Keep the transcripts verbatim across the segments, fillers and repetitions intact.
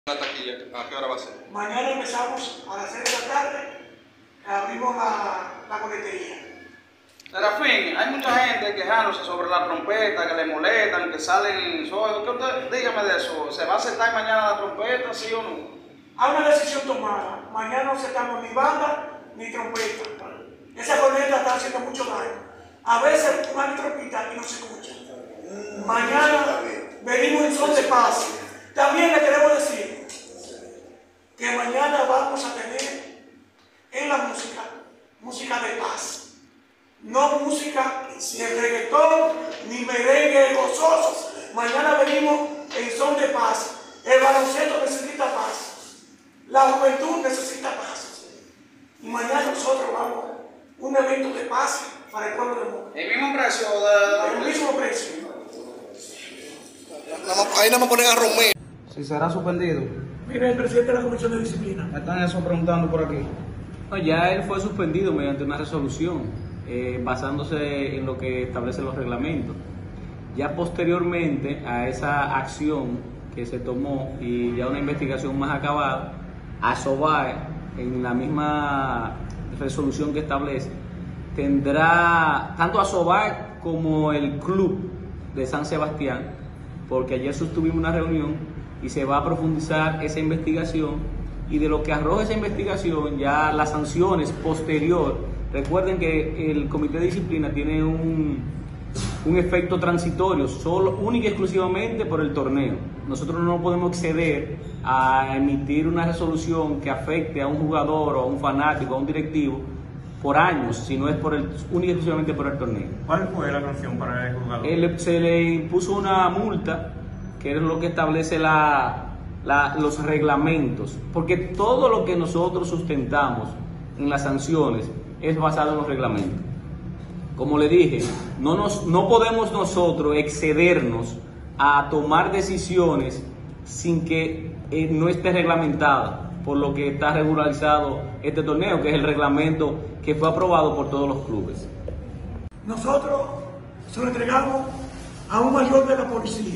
La taquilla, ¿a qué hora va a ser? Mañana empezamos a las seis de la tarde, abrimos la, la boletería. Serafín, hay mucha gente quejándose sobre la trompeta, que le molestan, que salen solos. ¿Qué usted, dígame de eso? ¿Se va a aceptar mañana la trompeta, sí o no? Hay una decisión tomada. Mañana no aceptamos ni banda ni trompeta. Esa corneta está haciendo mucho daño. A veces una trompeta y no se escucha. Mañana venimos en son de paz. También le queremos decir que mañana vamos a tener en la música, música de paz. No música de reggaetón ni merengue gozosos. Mañana venimos en son de paz. El baloncesto necesita paz. La juventud necesita paz. Y mañana nosotros vamos a un evento de paz para el pueblo de Moca. El mismo precio de... El mismo precio. Ahí no me ponen a Romeo. Si será suspendido. Mire, el presidente de la Comisión de Disciplina. Me están eso preguntando por aquí. No, ya él fue suspendido mediante una resolución, eh, basándose en lo que establecen los reglamentos. Ya posteriormente a esa acción que se tomó y ya una investigación más acabada, ASOBAE, en la misma resolución que establece, tendrá tanto ASOBAE como el club de San Sebastián, porque ayer sostuvimos una reunión y se va a profundizar esa investigación, y de lo que arroja esa investigación, ya las sanciones posterior. Recuerden que el Comité de Disciplina tiene un, un efecto transitorio, solo, única y exclusivamente por el torneo. Nosotros no podemos exceder a emitir una resolución que afecte a un jugador o a un fanático, a un directivo, por años, si no es por el, única y exclusivamente por el torneo. ¿Cuál fue la sanción para el jugador? Él, se le impuso una multa, que es lo que establece la, la, los reglamentos, porque todo lo que nosotros sustentamos en las sanciones es basado en los reglamentos. Como le dije, no, nos, no podemos nosotros excedernos a tomar decisiones sin que eh, no esté reglamentada por lo que está regularizado este torneo, que es el reglamento que fue aprobado por todos los clubes. Nosotros se lo entregamos a un mayor de la policía.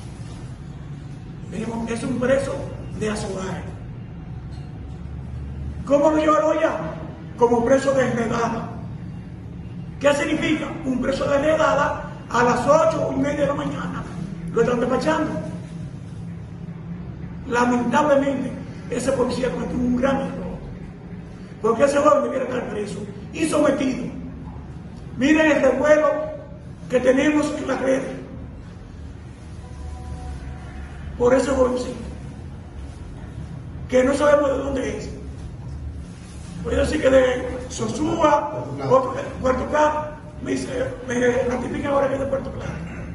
Es un preso de ASOBAE. ¿Cómo lo llevaron allá? Como preso de enredada. ¿Qué significa? Un preso de enredada a las ocho y media de la mañana. Lo están despachando. Lamentablemente, ese policía cometió un gran error. Porque ese joven debiera estar preso y sometido. Miren el revuelo que tenemos en las redes por ese jovencito, que no sabemos de dónde es. Voy a decir que de Sosúa, otro de Puerto Plata, me, me ratifican ahora que es de Puerto Plata.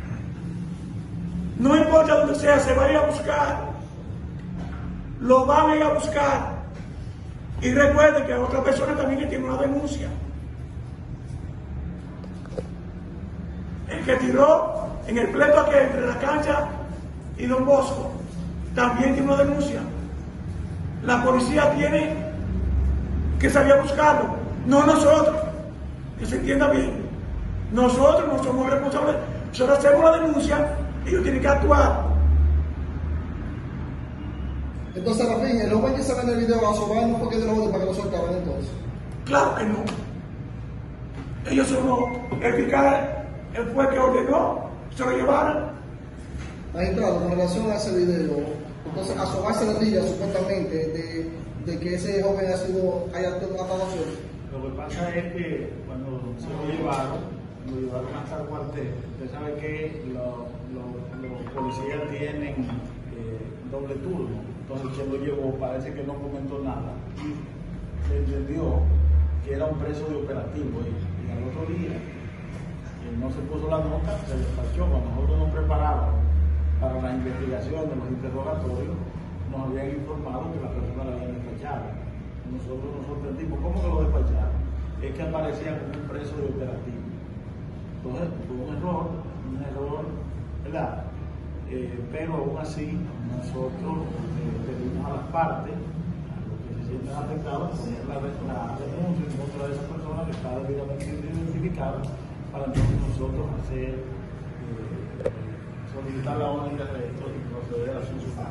No importa dónde sea, se va a ir a buscar, lo van a ir a buscar. Y recuerden que hay otra persona también que tiene una denuncia. El que tiró en el pleito aquí entre la cancha y Don Bosco también tiene una denuncia. La policía tiene que salir a buscarlo, no nosotros, que se entienda bien. Nosotros no somos responsables, nosotros hacemos la denuncia, ellos tienen que actuar. Entonces, Rafín, el joven que se ve en el video a ASOBAE no fue que de los para que lo soltaban entonces. Claro que no. Ellos son los, el fiscal, él fue el que ordenó, se lo llevaron. Magistrado, con relación a ese video, entonces ASOBAE se retira supuestamente de, de que ese joven ha sido, haya atado a suelo. Lo que pasa es que cuando se lo llevaron, lo llevaron hasta el cuartel. Usted sabe que los lo, lo policías tienen eh, doble turno. Entonces quien lo llevó parece que no comentó nada y se entendió que era un preso de operativo y, y al otro día eh, no se puso la nota, se despachó. Cuando nosotros nos preparábamos para la investigación de los interrogatorios, nos habían informado que la persona la habían despachado. Nosotros nos sorprendimos. ¿Cómo que lo despacharon? Es que aparecía como un preso de operativo. Entonces fue un error, un error, ¿verdad? Eh, pero aún así nosotros eh, pedimos a las partes, a los que se sienten afectados, poner la, la denuncia en contra de esa persona que está debidamente identificada, para entonces nosotros hacer eh, solicitar la orden de arresto y proceder a su sufragio.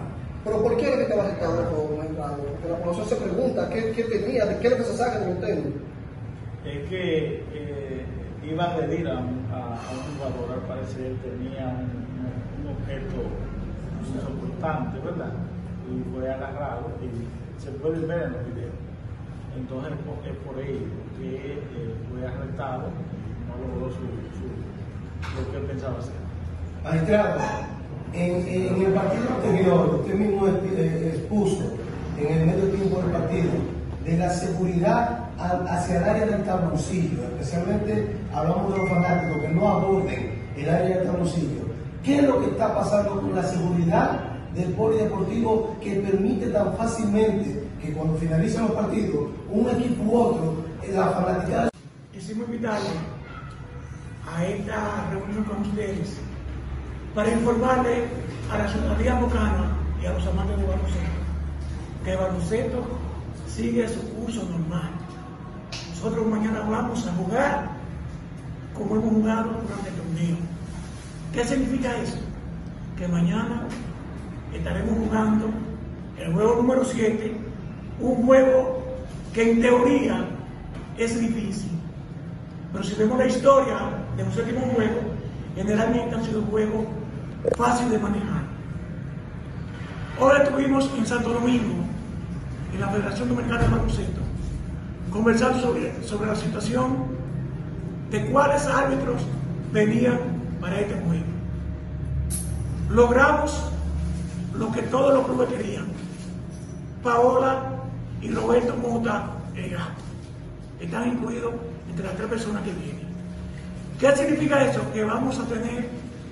Pero ¿por qué era que estaba arrestado, magistrado? Porque la población se pregunta qué, qué tenía, de qué es lo que se saca de los temas. Es que eh, iba a agredir a, un- a, a un jugador, al parecer tenía un, un- un objeto importante, ¿verdad? Y fue agarrado y se puede ver en los videos. Entonces po- es por ello que eh, fue arrestado y no logró su, su- lo que él pensaba hacer. Magistrado, en, en el partido anterior, usted mismo eh, expuso en el medio tiempo del partido de la seguridad a- hacia el área del tabloncillo, especialmente hablamos de los fanáticos que no aborden el área del tabloncillo. ¿Qué es lo que está pasando con la seguridad del polideportivo que permite tan fácilmente que cuando finalicen los partidos, un equipo u otro, la fanaticada... Quisimos invitarle a esta reunión con ustedes para informarle a la ciudadanía bocana y a los amantes de baloncesto que el baloncesto sigue su curso normal. Nosotros mañana vamos a jugar como hemos jugado durante el torneo. ¿Qué significa eso? Que mañana estaremos jugando el juego número siete, un juego que en teoría es difícil. Pero si vemos la historia de los últimos juegos, generalmente han sido juegos fáciles de manejar. Hoy estuvimos en Santo Domingo, en la Federación Dominicana de Baloncesto, conversando sobre, sobre la situación de cuáles árbitros venían para este juego. Logramos lo que todos los clubes querían. Paola y Roberto Mota, el gato, están incluidos entre las tres personas que vienen. ¿Qué significa eso? Que vamos a tener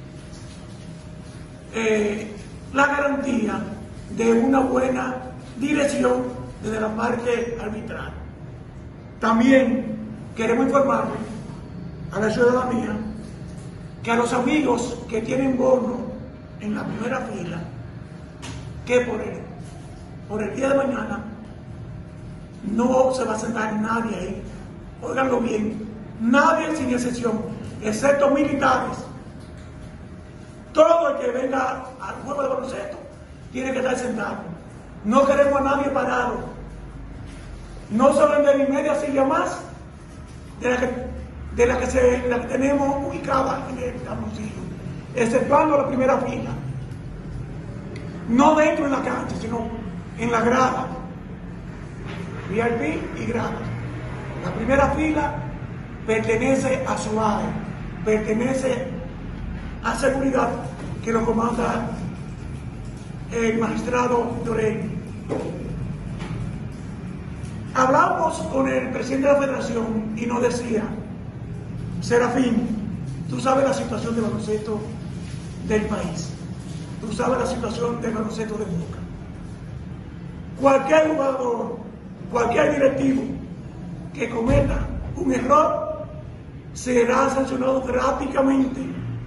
eh, la garantía de una buena dirección desde la parte arbitral. También queremos informarle a la ciudadanía que a los amigos que tienen bono en la primera fila, que por el, por el día de mañana no se va a sentar nadie ahí. Óiganlo bien, nadie sin excepción, excepto militares. Todo el que venga al juego de baloncesto tiene que estar sentado. No queremos a nadie parado. No se vende ni media silla más de la que, de la que, se, la que tenemos ubicada en el tabloncillo, exceptuando la primera fila. No dentro en la cancha, sino en la grada. V I P y grada. La primera fila pertenece a SUAE, pertenece a seguridad, que lo comanda el magistrado Dorelli. Hablamos con el presidente de la federación y nos decía: Serafín, tú sabes la situación de baloncesto del país, tú sabes la situación del baloncesto de Boca. Cualquier jugador, cualquier directivo que cometa un error será sancionado drásticamente.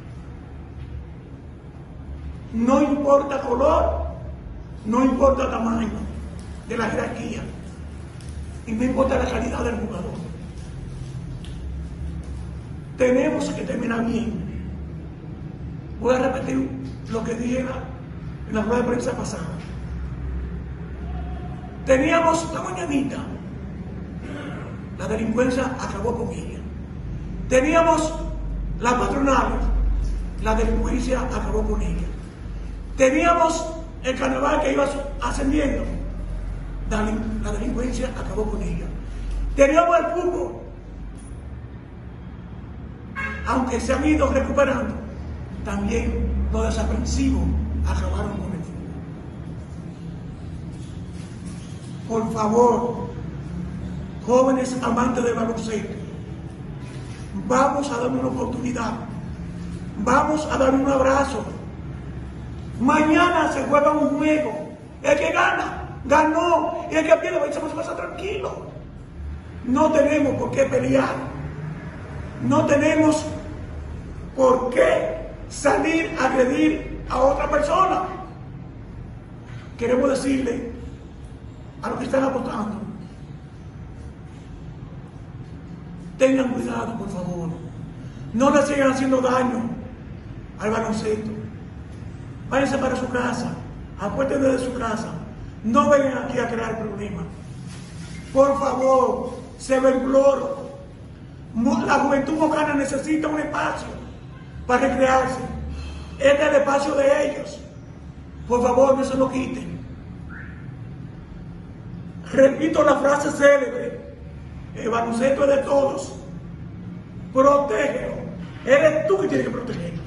No importa color, no importa tamaño de la jerarquía, y no importa la calidad del jugador. Tenemos que terminar bien. Voy a repetir lo que dije en la rueda de prensa pasada. Teníamos la mañanita, la delincuencia acabó con ella. Teníamos las patronales, la delincuencia acabó con ella. Teníamos el carnaval que iba ascendiendo, la, la delincuencia acabó con ella. Teníamos el fútbol, aunque se han ido recuperando, también los desaprensivos acabaron con el fútbol. Por favor, jóvenes amantes del baloncesto, vamos a darle una oportunidad, vamos a darle un abrazo. Mañana se juega un juego, el que gana, ganó, y el que pierde va a irse a su casa tranquilo. No tenemos por qué pelear, no tenemos por qué salir a agredir a otra persona. Queremos decirle a los que están apostando: tengan cuidado, por favor. No le sigan haciendo daño al baloncesto. Váyanse para su casa. acuérdense de su casa, no vengan aquí a crear problemas. Por favor, se lo imploro. La juventud mocana necesita un espacio para recrearse. Este es el espacio de ellos. Por favor, no se lo quiten. Repito la frase célebre: el baloncesto es de todos. Protégelo. Eres tú que tienes que protegerlo.